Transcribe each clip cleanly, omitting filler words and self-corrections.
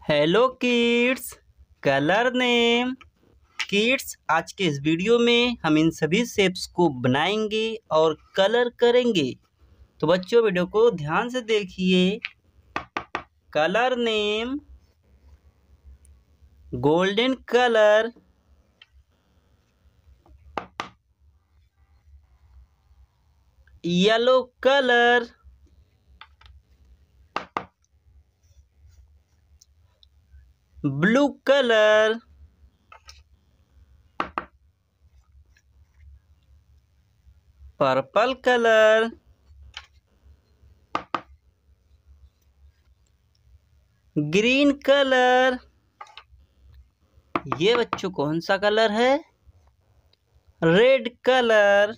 Hello kids, colour name. Kids, आज के इस वीडियो में हम इन सभी शेप्स को बनाएंगे और कलर करेंगे। तो बच्चों, वीडियो को ध्यान से देखिए। Colour name: golden colour, yellow colour, blue colour, purple colour, green colour. ये बच्चों कौन सा कलर है? Red colour.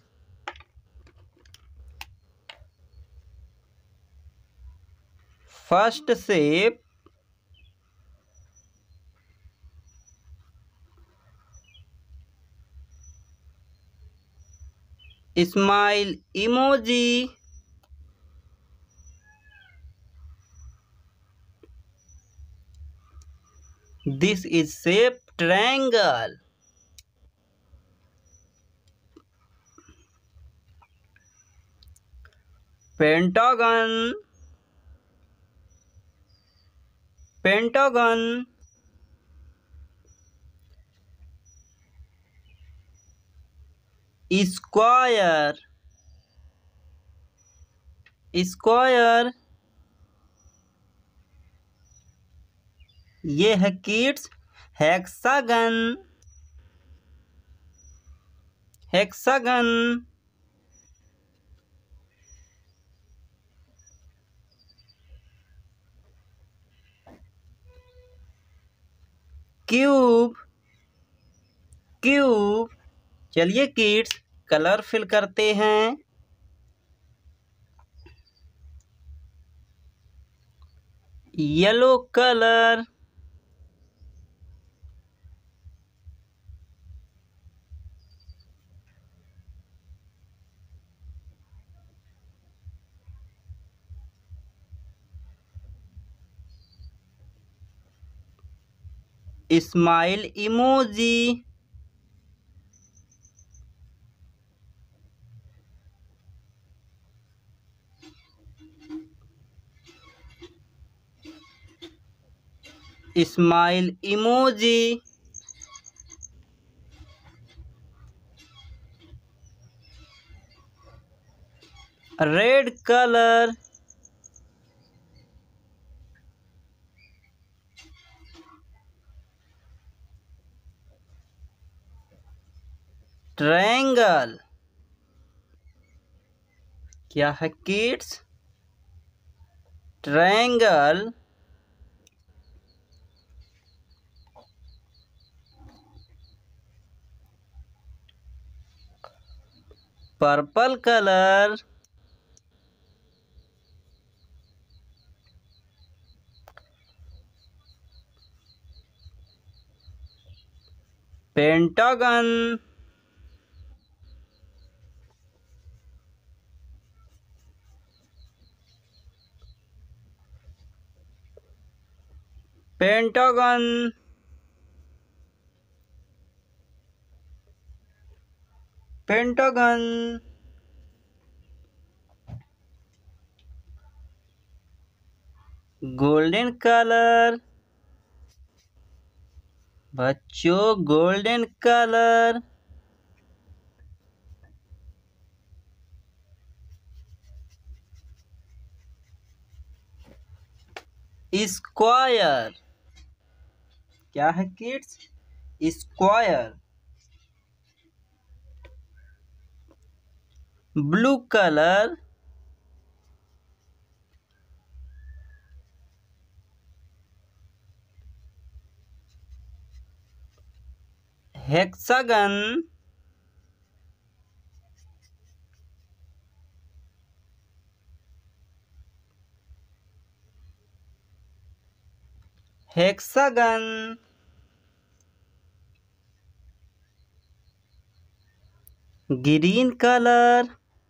First shape smile emoji. This is shape triangle. Pentagon, pentagon. Square, square. ये है kids hexagon, hexagon. Cube, cube. चलिए kids, colour fill करते हैं। Yellow colour, smile emoji, smile emoji. Red colour, triangle. क्या है kids? Triangle. Purple colour, pentagon, pentagon. Pentagon. Golden colour, बच्चों golden colour. Square. क्या है kids? Square. Blue colour, hexagon, hexagon. Green colour.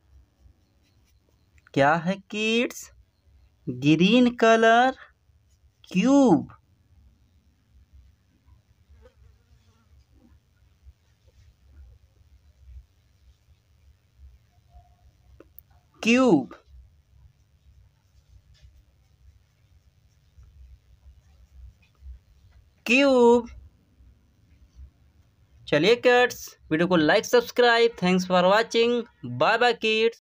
क्या है kids? Green colour. Cube. Cube. Cube. चलिए kids, video को like subscribe. Thanks for watching. Bye bye kids.